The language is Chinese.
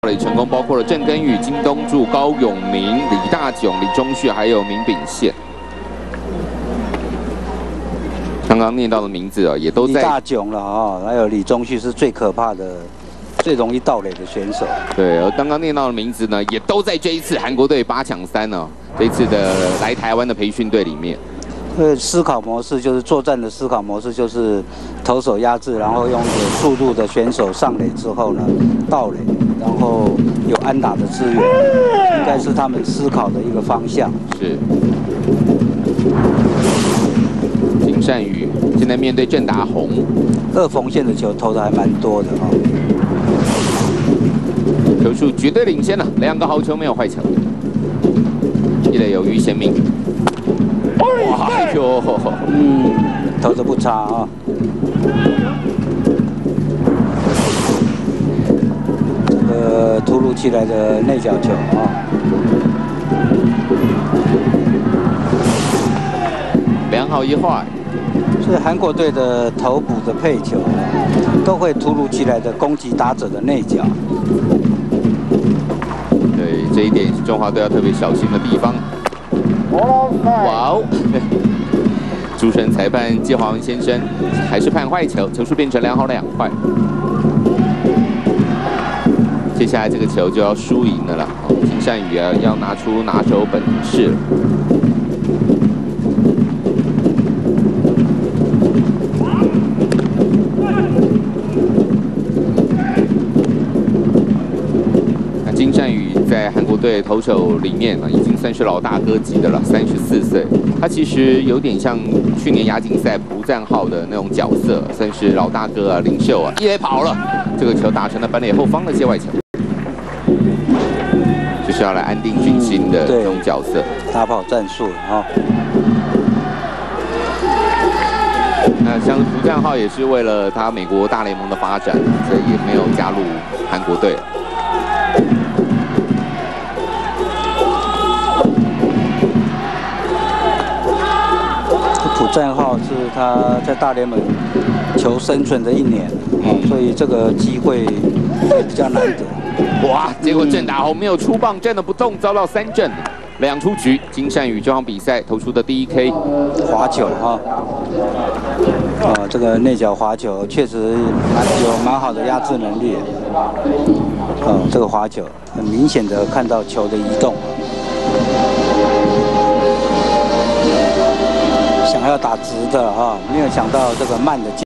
成功包括了郑根宇、金东柱、高永明、李大炯、李钟旭，还有明炳宪。刚刚念到的名字也都在。 李大炯了还有李钟旭是最可怕的、最容易盗垒的选手。 对，而刚刚念到的名字呢，也都在这一次韩国队8抢3呢，这一次的来台湾的培训队里面。 思考模式就是作战的思考模式，就是投手压制，然后用有速度的选手上垒之后呢，盗垒，然后有安打的资源，应该是他们思考的一个方向。 是。金善宇现在面对郑达宏 ，2缝线的球投的还蛮多的球数绝对领先了，2个好球没有坏球。一垒有于贤明。哇哟， 投的不差这个突如其来的内角球 2好1坏。 所以韩国队的投捕的配球都会突如其来的攻击打者的内角。 对，这一点是中华队要特别小心的地方。哇哦！主审裁判季华文先生还是判坏球，球数变成2好2坏。接下来这个球就要输赢了啦。金善宇要拿出拿手本事了。金善宇在韩国队投手里面已经算是老大哥级的了，34岁。他其实有点像去年亚锦赛朴赞浩的那种角色，算是老大哥领袖一垒跑了，这个球打成了本垒后方的界外球，就是要来安定军心的这种角色。 打跑战术那像朴赞浩也是为了他美国大联盟的发展，所以也没有加入韩国队。 朴赞浩是他在大联盟求生存的1年，所以这个机会比较难得。 哇！结果郑达宏没有出棒，站得不动，遭到3振，2出局。金善宇这场比赛投出的第1 K， 滑球这个内角滑球确实有蛮好的压制能力。这个滑球很明显的看到球的移动。想要打直的没有想到这个慢的。